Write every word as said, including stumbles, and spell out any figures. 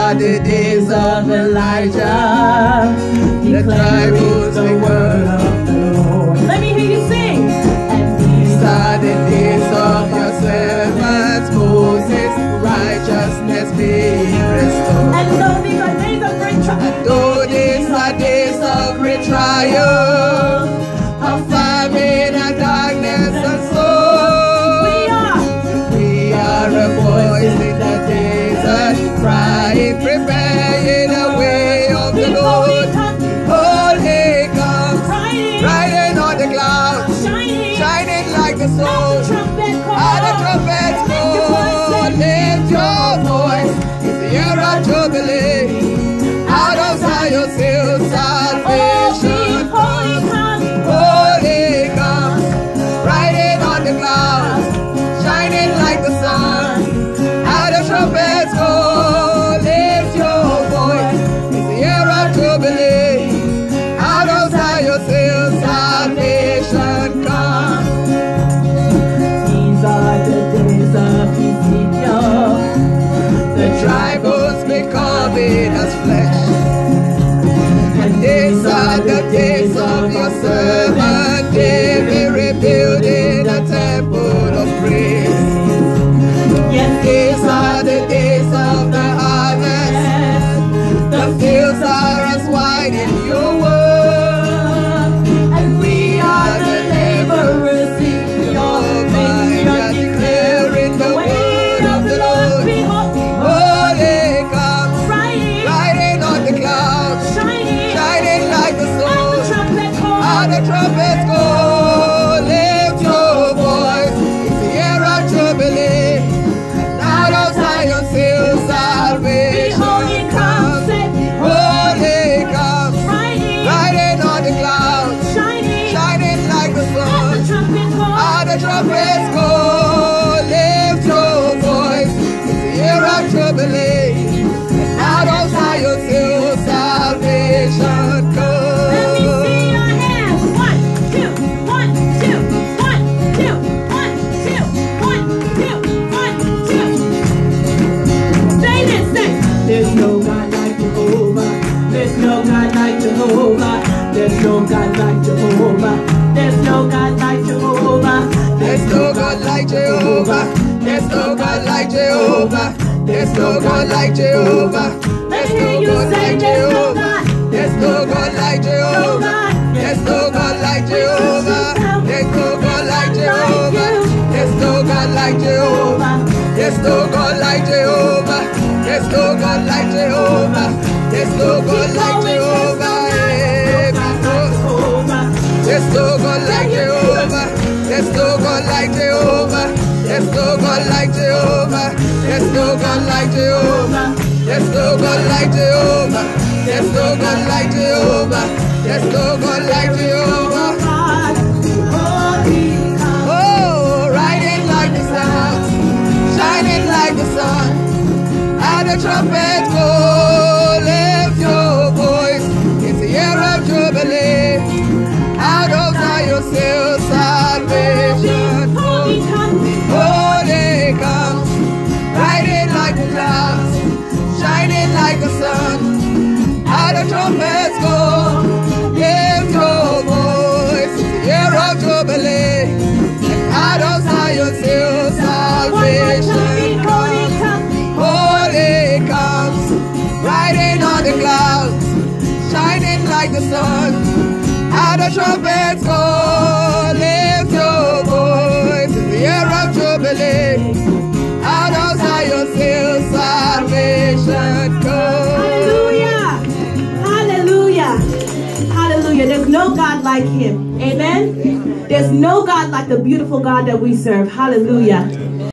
are the days of Elijah. Declaring the word of the Lord. Let me hear you sing. And these are the days of your servant Moses, righteousness being restored. And though these are days of great trial, and though these are days of great trial, of famine and darkness and sorrow, we are, we are a voice in the desert, crying, preparing the way of the Lord. Behold, he comes, riding on the clouds, shining, shining like the sun. At the trumpet call, At the trumpet call, lift your voice, it's the year of jubilee. Out of Zion, still salvation comes. Holy comes, riding on the clouds, shining like the sun. Out of trumpets call, lift your voice, it's the year of jubilee. Out of Zion, still salvation comes. these are the days of Ezekiel. The dry bones becoming as flesh. And these are the days of your servant David, rebuilding the temple of praise. Yes, These are the days of the harvest. The fields are as wide in your word. and we are the laborers in your vineyard, declaring the word of the Lord. Behold, Holy comes, riding, riding on the clouds, shining, shining like the at the sun. trumpet call, At the trumpet call, lift your voice, it's the year of jubilee. Out of Zion, still salvation behold, he comes, comes. said, Holy comes, riding, riding on the clouds, shining, shining like the at the sun. trumpet call, At the trumpet call, lift your voice, it's the year of jubilee. Out of Zion, still salvation comes. Let me see your hands. One, two, one, two, one, two, one, two, one, two, one, two. Say this, say. There's no God like Jehovah. There's no God like Jehovah. There's no God like Jehovah. There's no God like Jehovah. There's no God like Jehovah. There's no God like Jehovah. There's no God like Jehovah. Let me hear you say there's no God. There's no God like Jehovah. There's no God like Jehovah. There's no God like Jehovah. There's no God like Jehovah. There's no God like Jehovah. There's no God like Jehovah. There's no God like Jehovah. There's no God like Jehovah. There's no God like Jehovah. There's no God like Jehovah. There's no God like Jehovah. There's no God like Jehovah. There's no God like Jehovah. There's no God like Jehovah. Oh, riding like the sun, shining like the sun. At the trumpet call, lift your voice, it's the year of jubilee. Out of Zion, still salvation comes. Holy comes, riding like the clouds, shining like the sun. At the trumpet call, lift your voice, it's the year of jubilee. Out of Zion, still salvation comes. Holy comes, riding on the clouds, shining like the sun. At the trumpet call, lift your voice, it's the year of jubilee. Out of Zion, still salvation comes. Hallelujah. Hallelujah. Hallelujah. There's no God like him. Amen. There's no God like the beautiful God that we serve. Hallelujah.